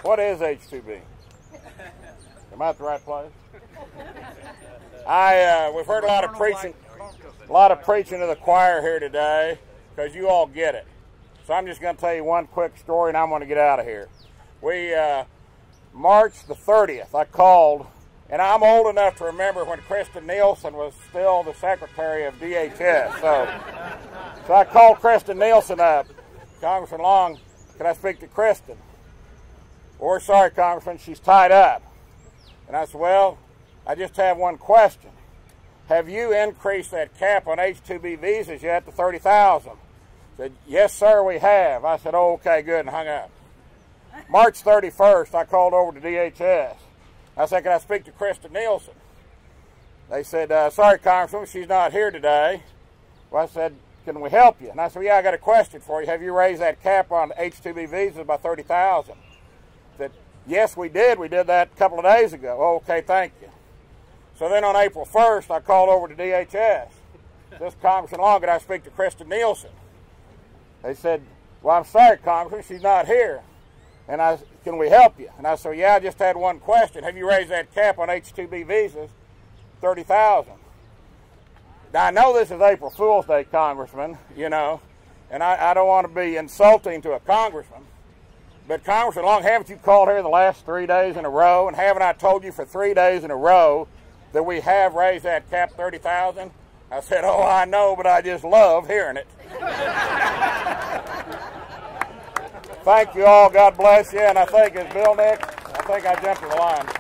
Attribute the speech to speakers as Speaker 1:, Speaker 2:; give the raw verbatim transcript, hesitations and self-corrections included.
Speaker 1: What is H two B? Am I at the right place? I uh, we've heard a lot of preaching, a lot of preaching to the choir here today, because you all get it. So I'm just going to tell you one quick story, and I'm going to get out of here. We uh, March the thirtieth, I called, and I'm old enough to remember when Kristen Nielsen was still the secretary of D H S. So, so I called Kristen Nielsen up. Congressman Long, can I speak to Kristen? We're sorry, Congressman, she's tied up. And I said, well, I just have one question. Have you increased that cap on H two B visas yet to thirty thousand? Said, yes, sir, we have. I said, oh, okay, good, and hung up. March thirty-first, I called over to D H S. I said, can I speak to Kristen Nielsen? They said, uh, sorry, Congressman, she's not here today. Well, I said, can we help you? And I said, well, yeah, I got a question for you. Have you raised that cap on H two B visas by thirty thousand? Said, yes, we did. We did that a couple of days ago. Oh, okay, thank you. So then on April first, I called over to D H S. This Congressman Long, could I speak to Kristen Nielsen? They said, well, I'm sorry, Congressman, she's not here. And I said, can we help you? And I said, yeah, I just had one question. Have you raised that cap on H two B visas, thirty thousand? Now, I know this is April Fool's Day, Congressman, you know, and I, I don't want to be insulting to a congressman, but Congressman Long, haven't you called here the last three days in a row, and haven't I told you for three days in a row that we have raised that cap thirty thousand? I said, oh, I know, but I just love hearing it. Thank you all. God bless you. And I think, is Bill next? I think I jumped in the line.